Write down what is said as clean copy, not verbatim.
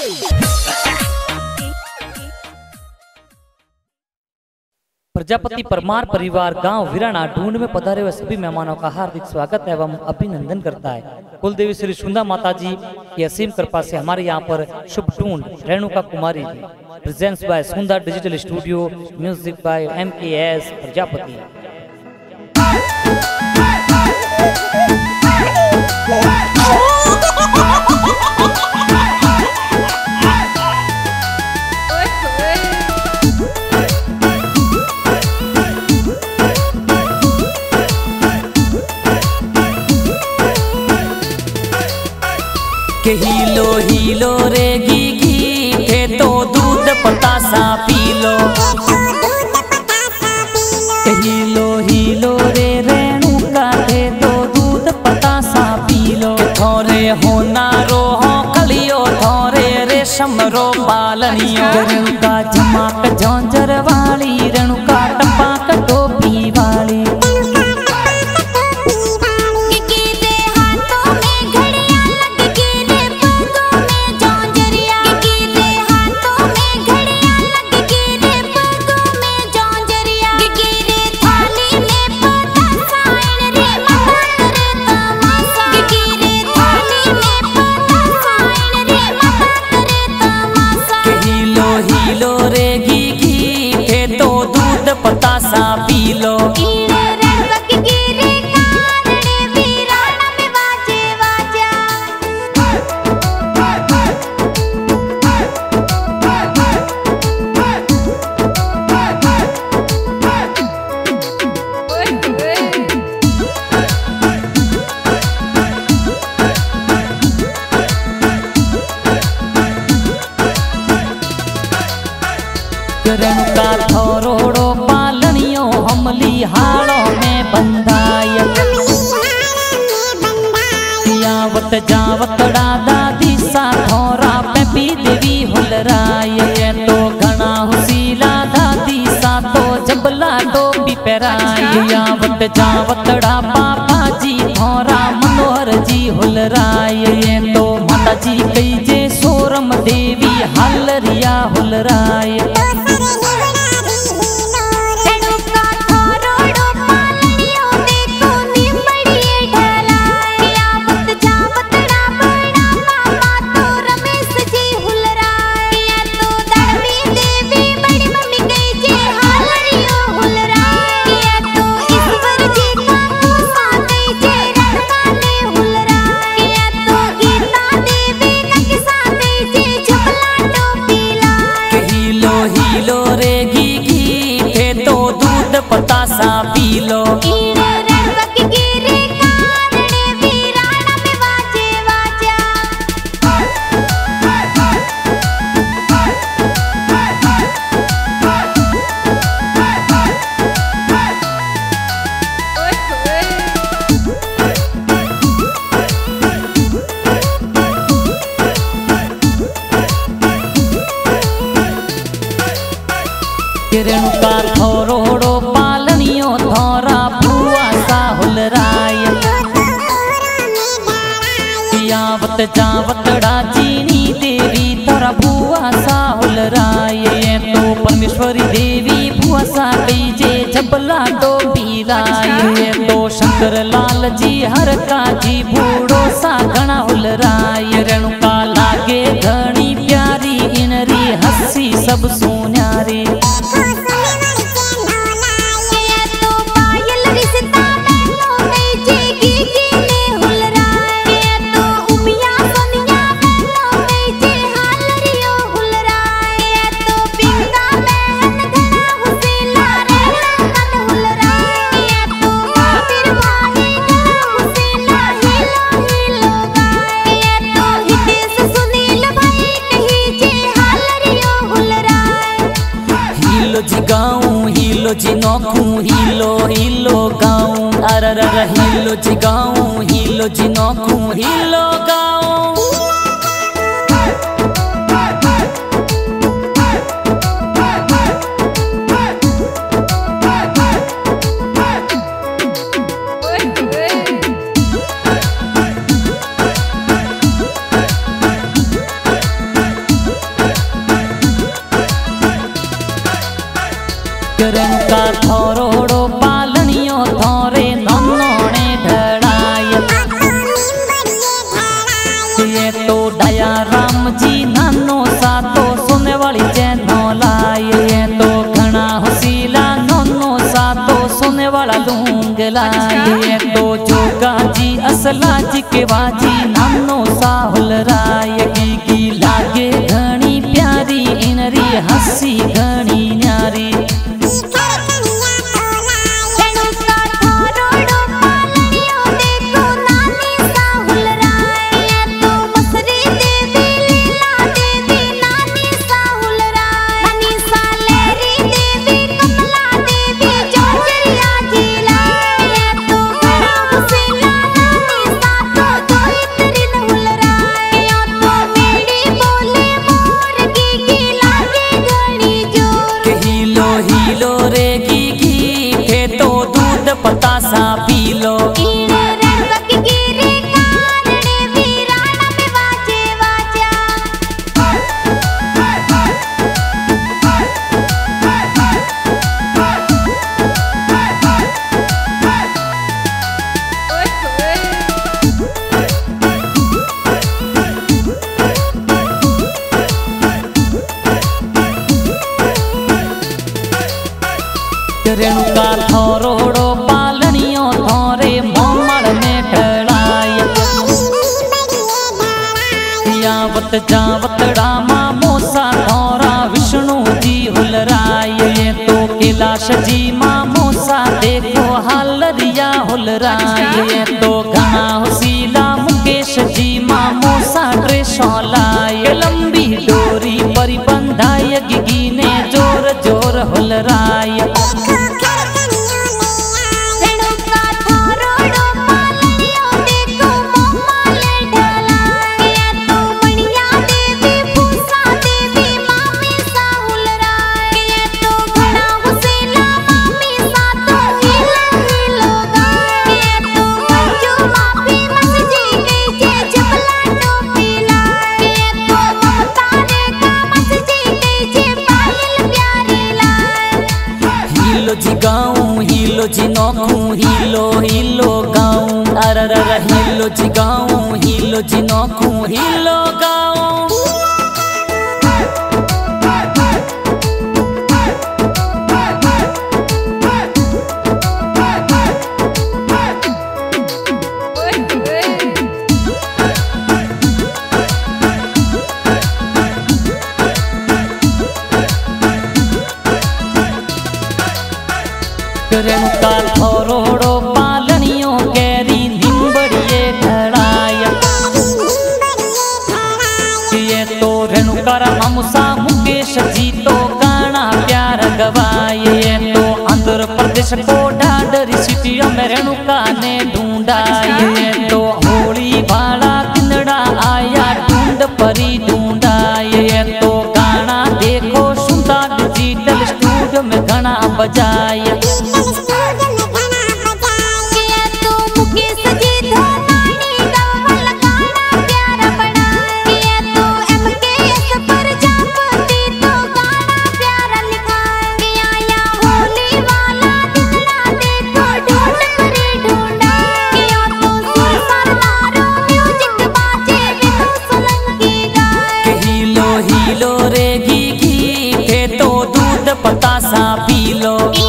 प्रजापति परमार परिवार गांव वीराना ढूंढ में पधारे हुए सभी मेहमानों का हार्दिक स्वागत एवं अभिनंदन करता है। कुलदेवी श्री सुंदा माता जी की असीम कृपा से हमारे यहाँ पर शुभ ढूंढ Renuka Kumari ji presents by Sunda digital studio, music by MKS Prajapati. हीलो हीलो रे घी घी थे तो दूध पतासा पी लो। हीलो हीलो रे रेणुका थे तो दूध पतासा पी लो। थोरे होना रो हो कलियो थोरे रेशम रो पालनियो। रेणुका झमाक झोंझर वाली रेणुका टपाक टोपी वाली। पतासा पी लो। रेणुका थोरोड़ो पालनियो हमली हाड़ों में बंधाय। यावत जावत दादी सा थोरा पे भी देवी हुलराय। तो घना हुसीला दादी सा तो जबला डोबी पेराय। यावत जावत पापा जी थोरा मनोहर जी हुलराय। तो माता जी कई जे सोरम देवी हलरिया हुलराय। पतासा पी लो। रेणुका थोरोड़ो पालनियो थोरा भुआ सा हुलराय। यावत जावतड़ा चीनी देवी थोरा भुआ सा हुलराय। तो परमेश्वरी देवी भुआ सा कई जे जबला डोबी लाय। तो शंकर लाल जी हर का जी बूढ़ो सा घना हुलराय। रेणुका लागे घनी प्यारी इनरी हसी सब सुन्यारी। हिलो जी नौखू हिलो हिलो गाऊं। अरर हिलो जी गाऊं हिलो जी नौखू हिलो गाऊं। जी नानो सा तो सोने वाली चैनो लाए तो घना हसीला नोनो सा तो सोने वाला लूंग लाए तो जोगा जी असला जी के बाजी नानो सा हुलराय की लागे घनी प्यारी इनरी हसी घनी न्यारी पतासा पी लो रेणुका थोरोड़ो पालनियो थोरे मोमड़ में ठड़ाया यावत जावत रामा मोसा थोरा विष्णु जी हुलराय तो कैलाश जी माँ मोसा देखो हालरिया हुलराय तो घना हुसीला मुकेश जी माँ मोसा ट्रेशोलाय लंबी डोरी परी बंधाय गिगी ने जोर जोर हुलराय हिलो जी नौखू हिलो हिलो गाऊं अरर हिलो जी गाऊं हिलो जी नौखू हिलो गाऊं रेणुका थोरोड़ो पालनियों कैरी निम्बड़िए ढड़ाया ये तो रेणुका मामुसा मुकेश जी तो गाना प्यार गवाए तो आंध्र प्रदेश को ढाडरी सिटियों में रेणुका ने ढूंढा ये तो होली भाड़ा किंदड़ा आया ढूंढ परी ढूंढा ये तो गाना देखो सुनता डिजिटल स्टूडियो में गाना बजाया पतासा पी लो।